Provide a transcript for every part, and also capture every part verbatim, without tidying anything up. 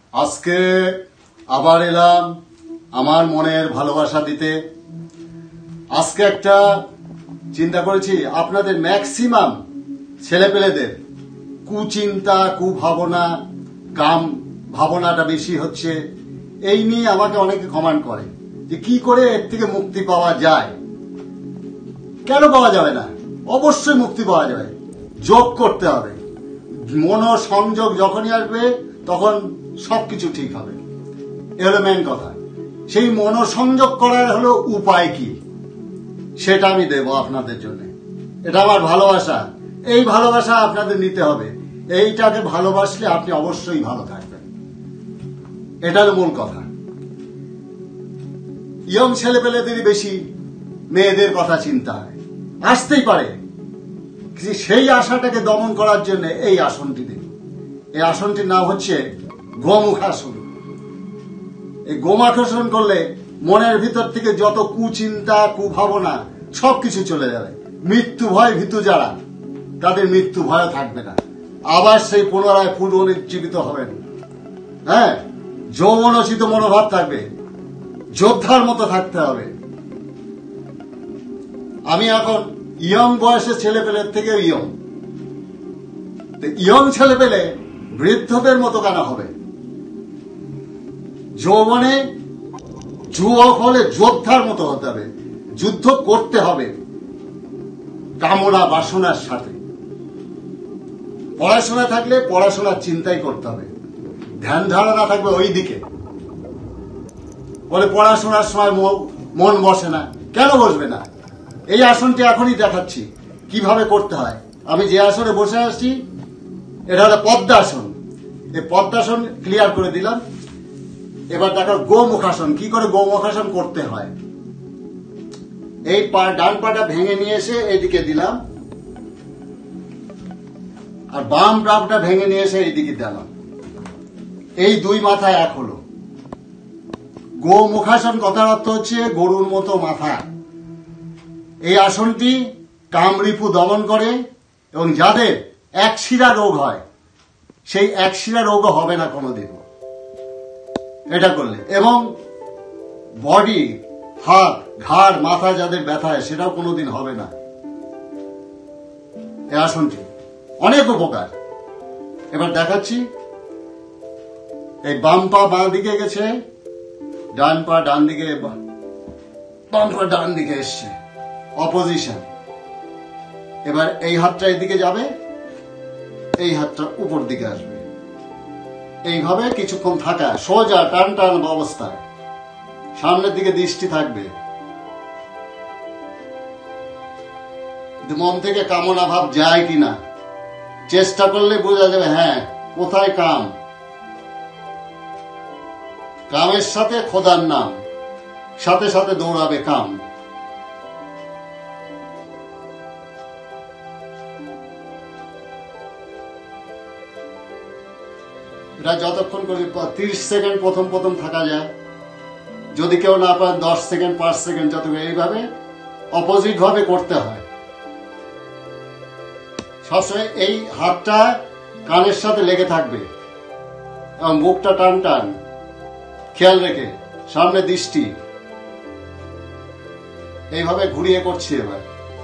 আজকে আবার এলাম আমার মনের ভালোবাসা দিতে। আজকে একটা চিন্তা করেছি, আপনাদের ম্যাক্সিমাম ছেলেপেলেদের কুচিন্তা, কুভাবনা, কাম ভাবনাটা বেশি হচ্ছে। এই নিয়ে আমাকে অনেকে কমেন্ট করে যে কি করে এর থেকে মুক্তি পাওয়া যায়। কেন পাওয়া যাবে না? অবশ্যই মুক্তি পাওয়া যাবে। যোগ করতে হবে। মনোসংযোগ যখনই আসবে তখন সবকিছু ঠিক হবে। এর মেন কথা। সেই মনোসংযোগ করার হলো উপায় কি, সেটা আমি দেব আপনাদের জন্য। এটা আমার ভালোবাসা। এই ভালোবাসা আপনাদের নিতে হবে। এইটাকে ভালোবাসলে আপনি অবশ্যই ভালো থাকবেন। এটার মূল কথা। ইয়ং ছেলেপেলেদেরই বেশি মেয়েদের কথা চিন্তা হয়। আসতেই পারে, সেই আশাটাকে দমন করার জন্য এই আসনটি দিন। এই আসনটির নাম হচ্ছে গোমুখাসন। এই গোমুখাসন করলে মনের ভিতর থেকে যত কুচিন্তা, কুভাবনা সবকিছু চলে যাবে। মৃত্যু ভয় ভীতু যারা, তাদের মৃত্যু ভয় থাকবে না। আবার সেই পুনরায় পুনরুজ্জীবিত হবেন। হ্যাঁ, যৌবনোচিত মনোভাব থাকবে। যোদ্ধার মতো থাকতে হবে। আমি এখন ইয়ং বয়সের ছেলেপেলের থেকে ইয়ং। ইয়ং ছেলেপেলে বৃদ্ধদের মতো কেন হবে? যৌবনে যুবক হলে যোদ্ধার মতো হতে হবে। যুদ্ধ করতে হবে কামনা বাসনার সাথে। পড়াশোনা থাকলে পড়াশোনার চিন্তাই করতে হবে। ধ্যান ধারণা থাকবে ওই দিকে। বলে পড়াশোনার সময় মন বসে না। কেন বসবে না? এই আসনটি এখনই দেখাচ্ছি কিভাবে করতে হয়। আমি যে আসনে বসে আসছি এটা হলো পদ্মাসন। এই পদ্মাসন ক্লিয়ার করে দিলাম। এবার দেখো গোমুখাসন। কি করে গোমুখাসন করতে হয়। এই পা ডান পাটা ভেঙে নিয়ে এসে এইদিকে দিলাম, আর বাম পাটা ভেঙে নিয়ে এসে এইদিকে দিলাম। এই দুই মাথা এক হলো। গোমুখাসন কথার অর্থ হচ্ছে গরুর মতো মাথা। এই আসনটি কামরিপু দমন করে এবং যাদের একশিরা রোগ হয় সেই একশিরা রোগও হবে না কোনোদিন এটা করলে। এবং বডি, হাত, ঘাড়, মাথা যাদের ব্যথা হয় সেটাও কোনোদিন হবে না। এই আসনটি অনেক উপকার। এবার দেখাচ্ছি। এই বাম পা বাঁ দিকে গেছে, ডান পা ডান দিকে, বাম পা ডান দিকে এসছে, অপোজিশন। এবার এই হাতটা এদিকে যাবে, এই হাতটা উপর দিকে আসবে। এইভাবে কিছুক্ষণ থাকা, সোজা টান টান অবস্থায়, সামনের দিকে দৃষ্টি থাকবে। মন থেকে কামনা ভাব যায় কিনা চেষ্টা করলে বোঝা যাবে। হ্যাঁ, কোথায় কাম। কামের সাথে খোদার নাম, সাথে সাথে দৌড়াবে কাম। এটা যতক্ষণ করে তিরিশ সেকেন্ড প্রথম প্রথম থাকা যায়। যদি কেউ না পায় দশ সেকেন্ড, পাঁচ সেকেন্ড, যত এইভাবে অপোজিট ভাবে করতে হয়। সবসময় এই হাতটা কানের সাথে লেগে থাকবে এবং মুখটা টান টান খেয়াল রেখে, সামনে দৃষ্টি। এইভাবে ঘুরিয়ে করছি। এবার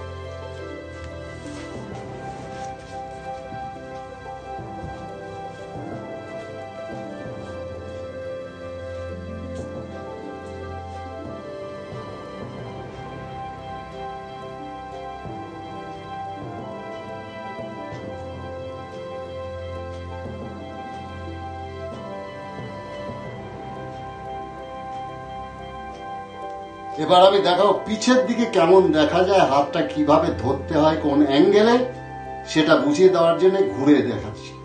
এবার আমি দেখাবো পিছের দিকে কেমন দেখা যায়, হাতটা কিভাবে ধরতে হয়, কোন অ্যাঙ্গেলে, সেটা বুঝিয়ে দেওয়ার জন্য ঘুরে দেখাচ্ছি।